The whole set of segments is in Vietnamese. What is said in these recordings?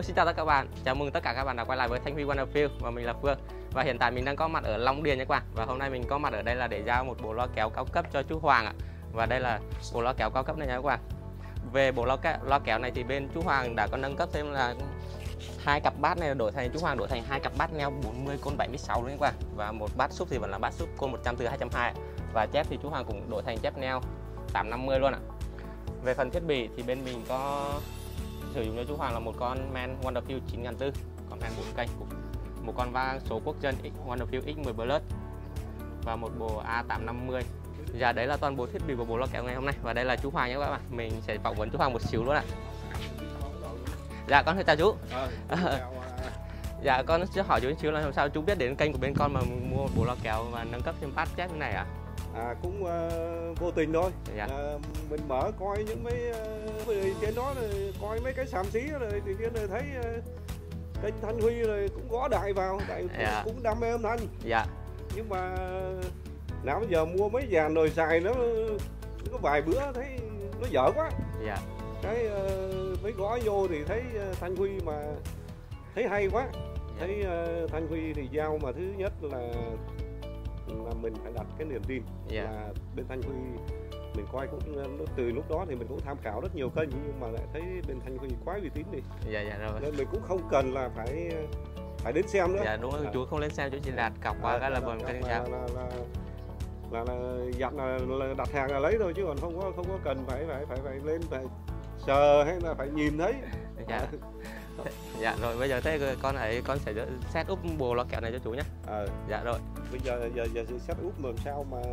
Hello, xin chào tất cả các bạn. Chào mừng tất cả các bạn đã quay lại với Thanh Huy Wonderful và mình là Phương. Và hiện tại mình đang có mặt ở Long Điền nha các bạn. Và hôm nay mình có mặt ở đây là để giao một bộ loa kéo cao cấp cho chú Hoàng ạ. Và đây là bộ loa kéo cao cấp này nha các bạn. Về bộ loa kéo này thì bên chú Hoàng đã có nâng cấp thêm là hai cặp bass này, chú Hoàng đổi thành hai cặp bass neo 40 côn 76 luôn các bạn. Và một bass sub thì vẫn là bass sub côn 100 từ 220. Và chép thì chú Hoàng cũng đổi thành chép neo 850 luôn ạ. Về phần thiết bị thì bên mình có sử dụng cho chú Hoàng là một con Man Wonderful 9400, con Man 4 kênh, một con vang số quốc dân Wonderful X10 Plus và một bộ A850. Dạ, đấy là toàn bộ thiết bị của bộ loa kéo ngày hôm nay. Và đây là chú Hoàng nhé các bạn. Mình sẽ phỏng vấn chú Hoàng một xíu luôn ạ. Dạ, con chào chú. Dạ, con sẽ hỏi chú một xíu là làm sao chú biết đến kênh của bên con mà mua một bộ loa kéo và nâng cấp thêm bass chép như này ạ? Cũng vô tình thôi. Dạ. Mình mở coi những mấy trên đó rồi coi mấy cái xàm xí rồi thì kia thấy kênh Thanh Huy rồi cũng gõ đại vào, tại cũng đam mê âm thanh. Dạ. Nhưng mà nào bây giờ mua mấy dàn rồi xài nó có vài bữa thấy nó dở quá. Dạ. Cái mới gõ vô thì thấy Thanh Huy mà thấy hay quá. Thấy Thanh Huy thì giao mà thứ nhất là mình phải đặt cái niềm tin là bên Thanh Huy. Mình coi cũng từ lúc đó thì mình cũng tham khảo rất nhiều kênh nhưng mà lại thấy bên Thanh Huy quá uy tín đi. Dạ rồi. Nên mình cũng không cần là phải đến xem nữa. Dạ đúng rồi, chú không lên xem, chú chỉ đặt cọc qua cái là bần kênh sao. Là dặn là đặt hàng là lấy thôi chứ còn không có cần phải lên phải sờ hay là phải nhìn thấy. Dạ. Dạ rồi, bây giờ thế con sẽ set up bộ loa kéo này cho chú nhé. Dạ rồi. Bây giờ set up làm sao mà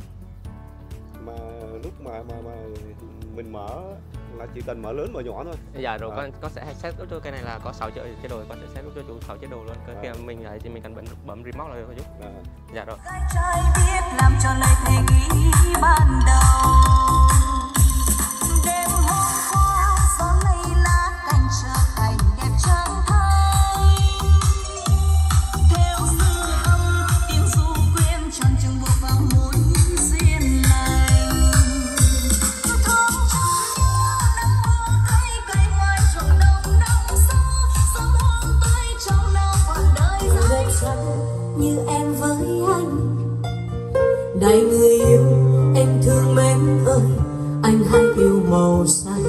lúc mà mình mở là chỉ cần mở lớn mở nhỏ thôi. Dạ rồi, con sẽ set up cho cái này là có 6 chế độ, con sẽ set up cho chú 6 chế độ luôn. Khi mà mình ấy thì mình cần bấm remote là thôi chú. Dạ rồi. Trai biết làm cho lời thề nghĩ ban đầu. Đêm hôm qua gió lay lá cành trở thành đẹp trắng thay. Theo dư âm tiếng ru quên tròn chừng buộc vào môi duyên lành. Thương cho nắng mưa cay cay ngoài ruộng đồng nắng sâu, sớm hoang tươi trong nao còn đời dài trắng như em với anh. Này người yêu em thương mến ơi, anh hãy yêu màu xanh.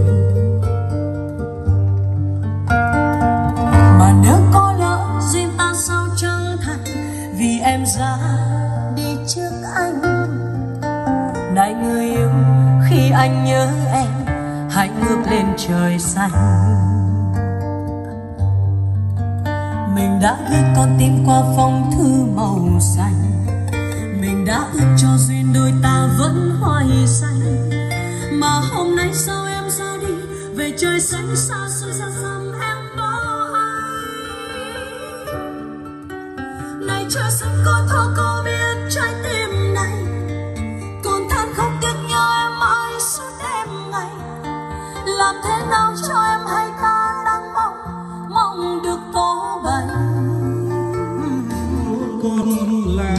Mà nếu có lỡ duyên ta sao chẳng thành, vì em ra đi trước anh. Này người yêu khi anh nhớ em, hãy ngước lên trời xanh. Mình đã ước con tim qua phong thư màu xanh. Mình đã ước cho duyên đôi ta vẫn hoài xanh. Mà hôm nay sao em ra đi, về trời xanh xa xôi xa xăm em bỏ anh. Này trời xanh có thấu có biết trái tim này, còn than khóc tiếc nhớ em mãi suốt đêm ngày. Làm thế nào cho em hay ta đang mong được có bầy. Con là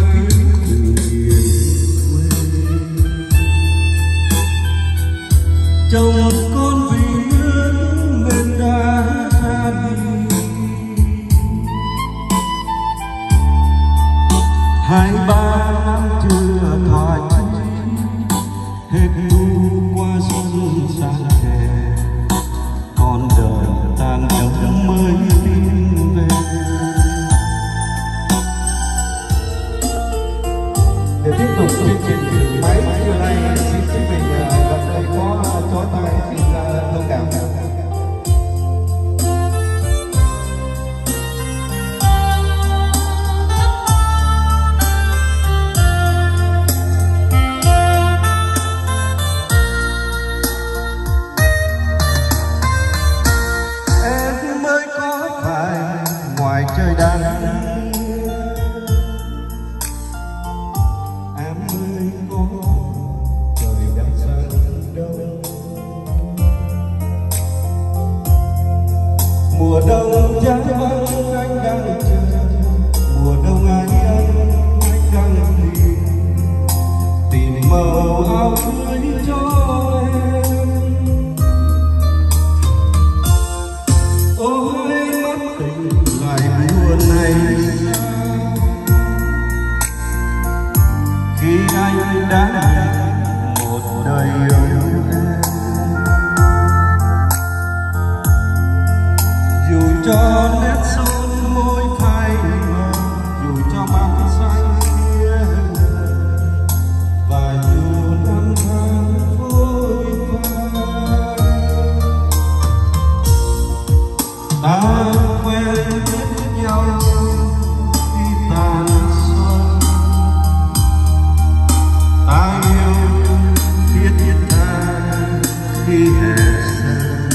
chồng con vì nước nên đã ra đi. 2-3 năm chưa thỏa chí, hết thu qua xuân sang hè, con đời tàn trống mới tin về. Để tiếp tục chương trình thử máy trưa nay, xin mình gần đây có chó tay xin thông cảm. khi anh đã hẹn một đời yêu em. Dù cho nét son môi phai mờ, dù cho mắt xanh kia, và dù năm tháng vội vã, ta quen biết nhau khi tàn xuân, ta yêu thiết tha khi hè xuân.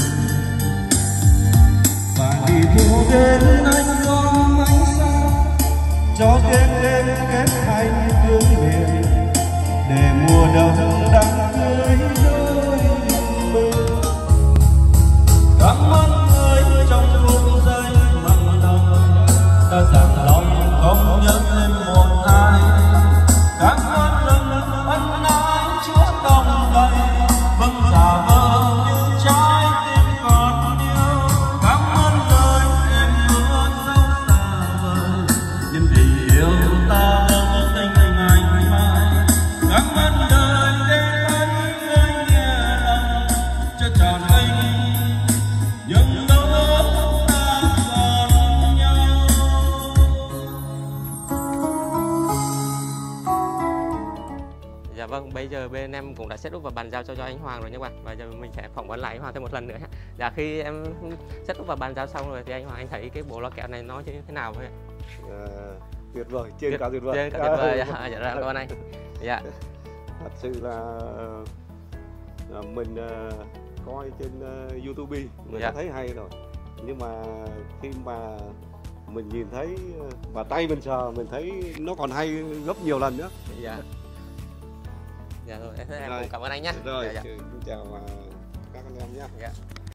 Và đi thu đến anh ôm ánh sao, cho đêm kết thành hương miền, để mùa đông đắm tươi đôi mình. Cảm ơn người trong phút giây mặn nồng đã dặn lòng không nhớ thêm một ai. Cảm ơn rừng ân ái chúa đồng đầy vẫn giả vờ như trái tim còn yêu. Cảm ơn lời em hứa dấu xa vời, nhưng vì yêu ta vô tình ngày mai. Cảm ơn đời để thấy người nghe lòng cho tròn tình những lúc ta còn nhau. Dạ vâng, bây giờ bên em cũng đã set up và bàn giao cho anh Hoàng rồi nhé các bạn. Và giờ mình sẽ phỏng vấn lại anh Hoàng thêm một lần nữa. Dạ, khi em set up và bàn giao xong rồi thì anh Hoàng, anh thấy cái bộ loa kẹo này nó như thế nào vậy? Tuyệt vời, trên cả tuyệt vời. Trên cả tuyệt vời. Dạ, dạ cảm ơn anh. Dạ. Thật sự là mình coi trên YouTube mình đã thấy hay rồi, nhưng mà khi mà mình nhìn thấy và tay mình sờ mình thấy nó còn hay gấp nhiều lần nữa. Dạ. Dạ rồi, em Rồi. cũng cảm ơn anh nhé. Rồi, Dạ, dạ. xin chào các anh em nhé. Dạ.